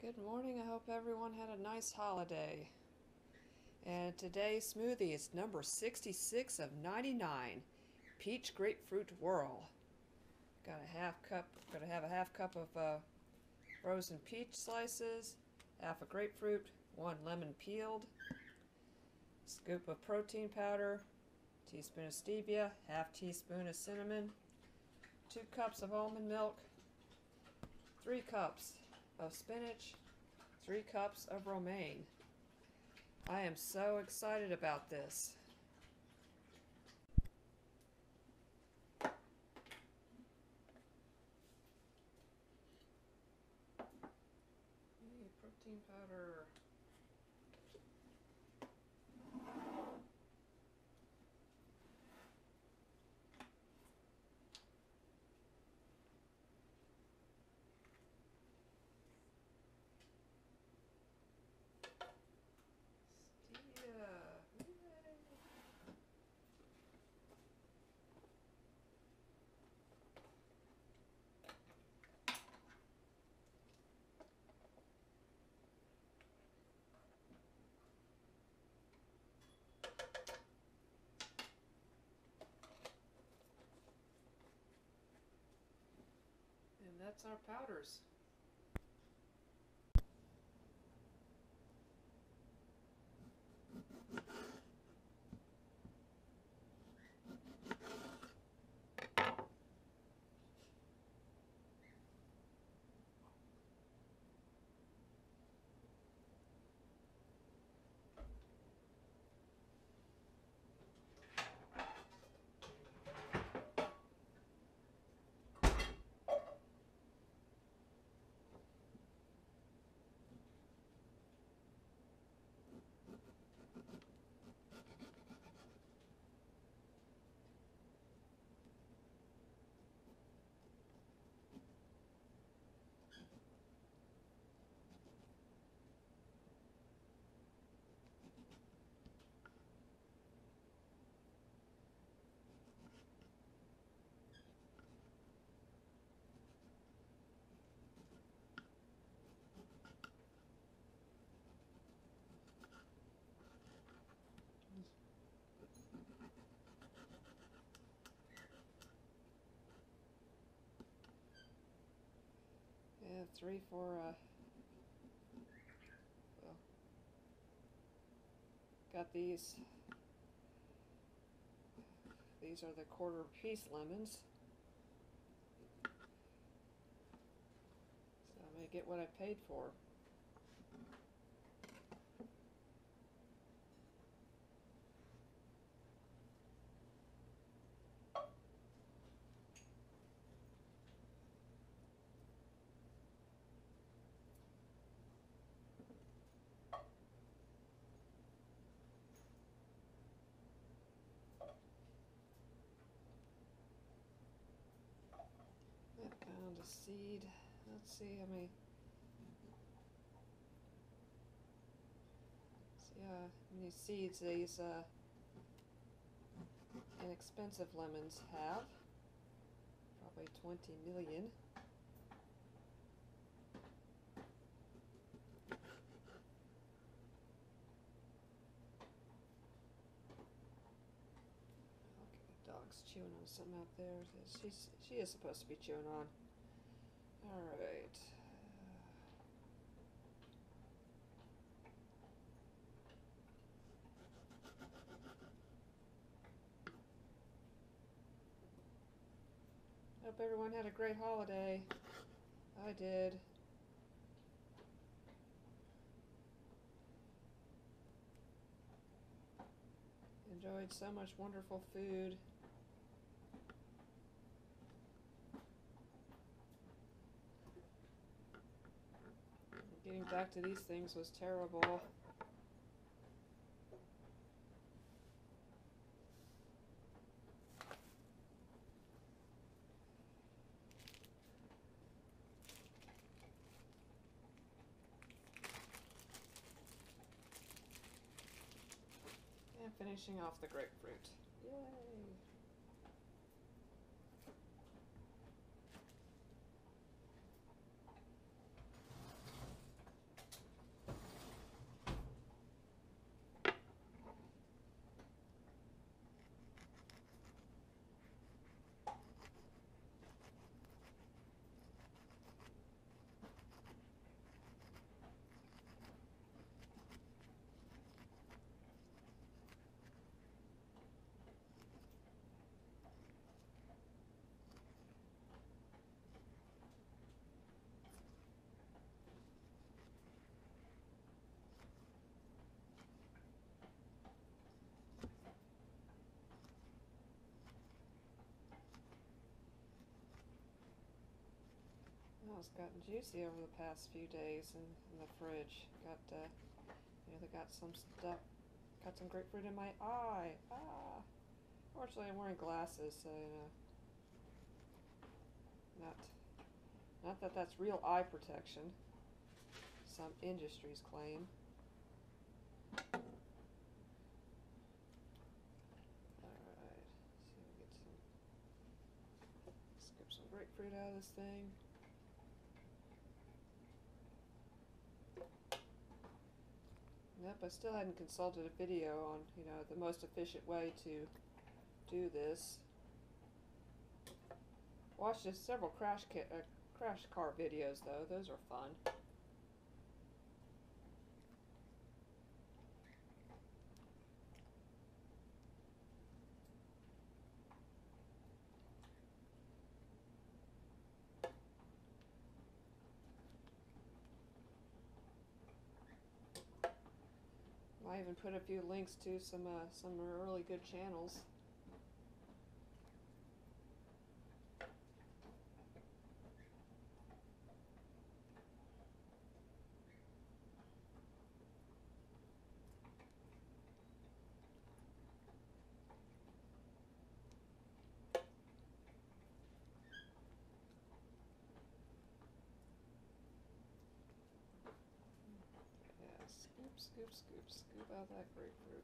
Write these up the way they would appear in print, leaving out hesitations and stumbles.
Good morning. I hope everyone had a nice holiday. And today's smoothie is number 66 of 99, Peach Grapefruit Whirl. Got a half cup, gonna have a half cup of frozen peach slices, half a grapefruit, 1 lemon peeled, scoop of protein powder, teaspoon of stevia, half teaspoon of cinnamon, 2 cups of almond milk, 3 cups of spinach, 3 cups of romaine. I am so excited about this. Protein powder. And that's our powders. Yeah, 3 for well, got these. These are the quarter piece lemons. So I'm going to get what I paid for. I found a seed. Let's see how many. See how many seeds these inexpensive lemons have. Probably 20 million. Okay, dog's chewing on something out there. She is supposed to be chewing on. All right. Hope everyone had a great holiday. I did. Enjoyed so much wonderful food. Getting back to these things was terrible. And finishing off the grapefruit. Yay! Oh, it's gotten juicy over the past few days in the fridge. Got, they got some stuff. Got some grapefruit in my eye. Ah! Fortunately, I'm wearing glasses, so not that that's real eye protection. Some industries claim. Alright, see if we get scoop some grapefruit out of this thing. Yep, I still hadn't consulted a video on, the most efficient way to do this. Watched several crash car videos though; those are fun. I even put a few links to some really good channels. Yeah, scoop, scoop, scoop, scoop out that grapefruit.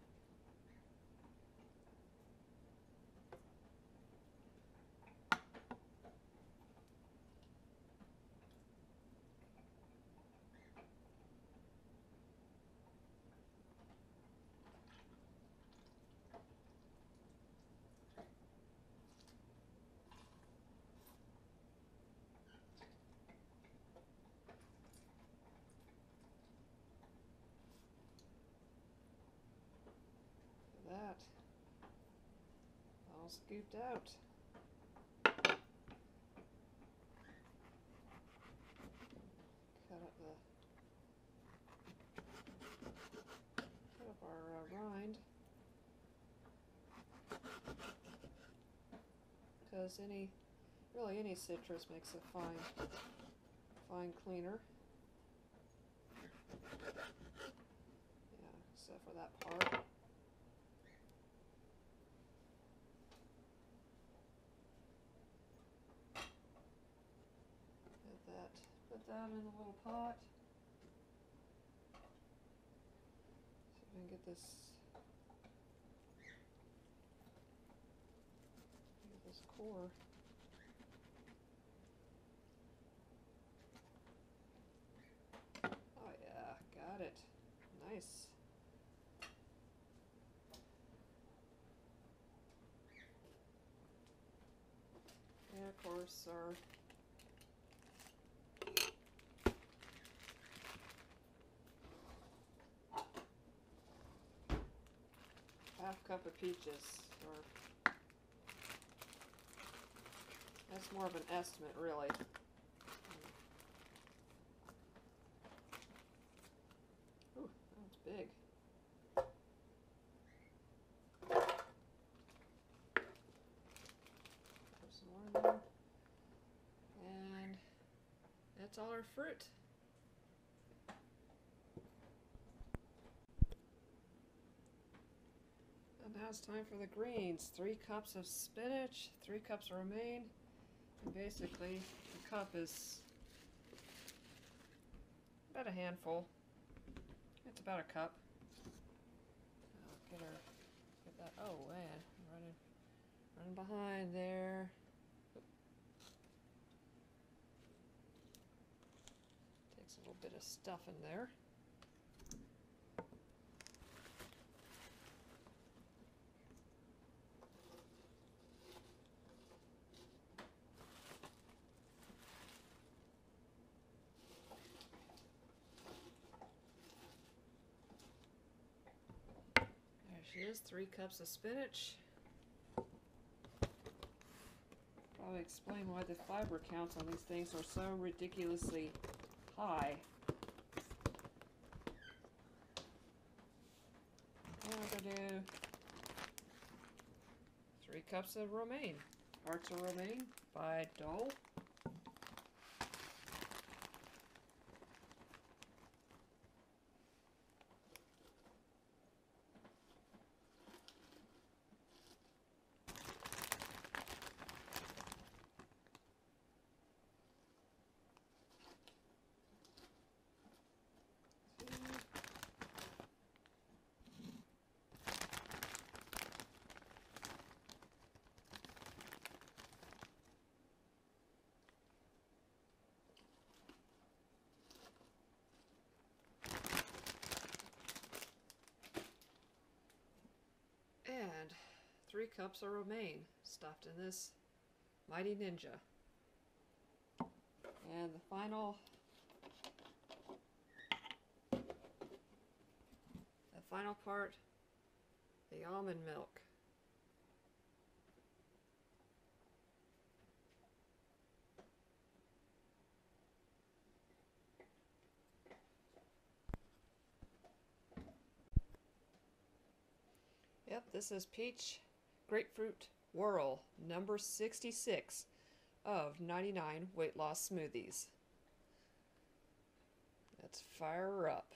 That all scooped out. Cut up our rind, because really any citrus makes a fine cleaner. Yeah, except for that part. Put that in a little pot. See if I can get this core. Oh yeah, got it. Nice. And of course our half cup of peaches, or that's more of an estimate, really. Ooh, that's big. Put some more in there. And that's all our fruit. And now it's time for the greens. 3 cups of spinach, 3 cups of romaine, and basically the cup is about a handful. It's about a cup. I'll get that. Oh man, I'm running behind there. Takes a little bit of stuff in there. She is, 3 cups of spinach. Probably explain why the fiber counts on these things are so ridiculously high. And I'm going to do 3 cups of romaine. Hearts of Romaine by Dole. 3 cups of romaine stuffed in this mighty ninja. And the final part, the almond milk. Yep, this is Peach Grapefruit Whirl number 66 of 99 weight loss smoothies. Let's fire her up.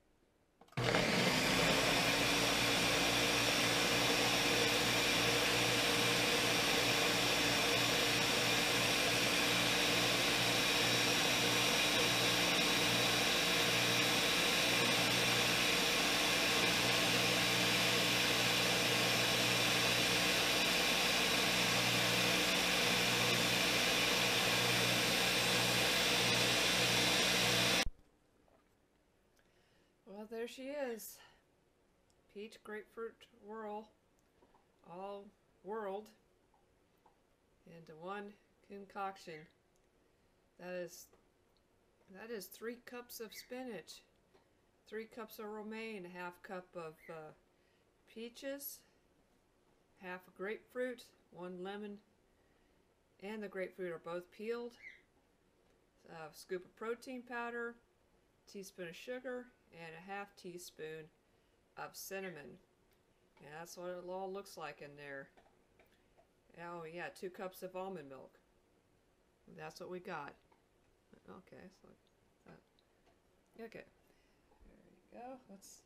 Well, there she is. Peach Grapefruit Whirl, all whirled into one concoction. That is 3 cups of spinach, 3 cups of romaine, a half cup of peaches, half a grapefruit, 1 lemon, and the grapefruit are both peeled, a scoop of protein powder, teaspoon of sugar, and a half teaspoon of cinnamon. And that's what it all looks like in there. Oh yeah, 2 cups of almond milk. That's what we got. Okay, so that. Okay, there you go. Let's.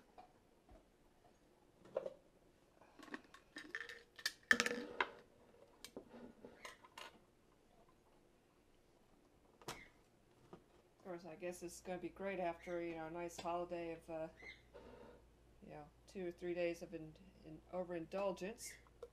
Of course, I guess it's going to be great after, you know, a nice holiday of, you know, 2 or 3 days of overindulgence.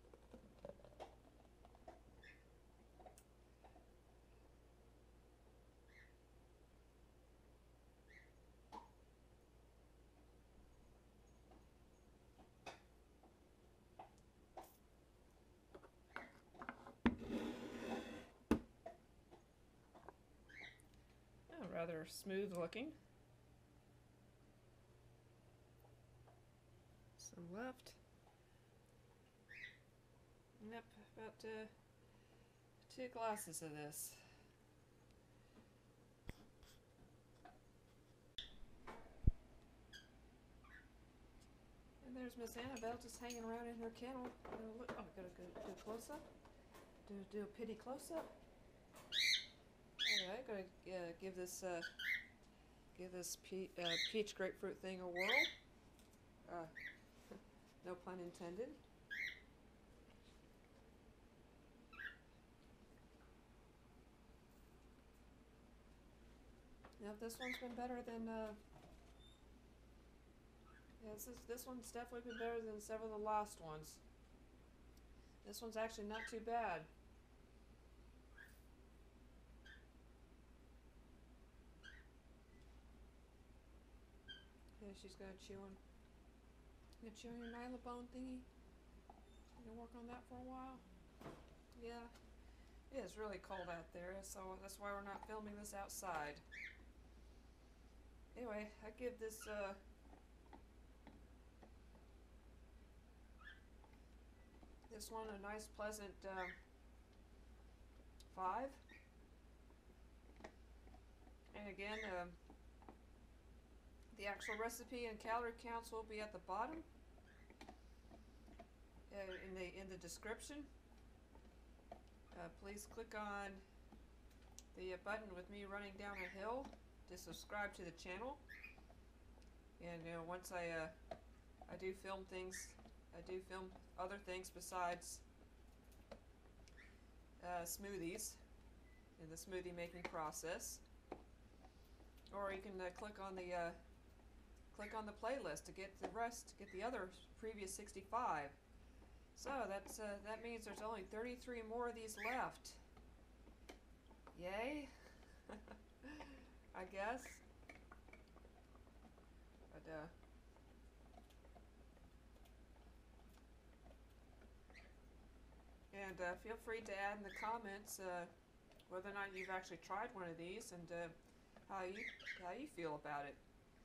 Oh, rather smooth looking. Some left. Yep, about 2 glasses of this. And there's Miss Annabelle just hanging around in her kennel. Look, oh, gotta do a close up. Do a pity close up. Anyway, gonna give this peach grapefruit thing a whirl. No pun intended. Now this one's been better than yeah, this one's definitely been better than several of the last ones. This one's actually not too bad. Yeah, she's gonna chew on your nylabone thingy. You gonna work on that for a while? Yeah. It is really cold out there, so that's why we're not filming this outside. Anyway, I give this this one a nice pleasant 5. And again, the actual recipe and calorie counts will be at the bottom in the description. Please click on the button with me running down a hill to subscribe to the channel. And you know, once I do film things, I do film other things besides smoothies in the smoothie making process. Or you can click on the playlist to get the rest, get the other previous 65. So that means there's only 33 more of these left. Yay! I guess. But And feel free to add in the comments whether or not you've actually tried one of these and how you feel about it.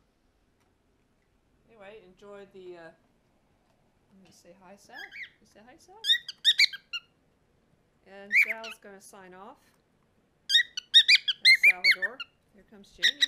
Anyway, enjoy the. Let me say hi, Sal. You say hi, Sal. And Sal's gonna sign off. That's Salvador. Here comes Jamie.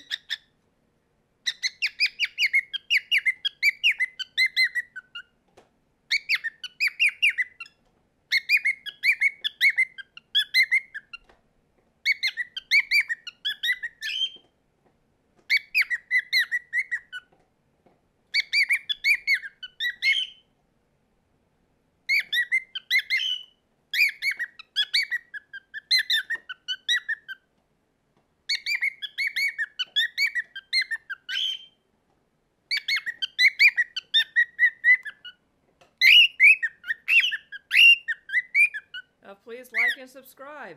Please like and subscribe.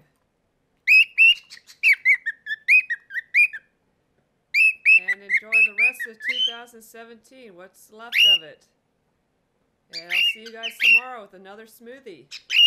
And enjoy the rest of 2017, what's left of it. And I'll see you guys tomorrow with another smoothie.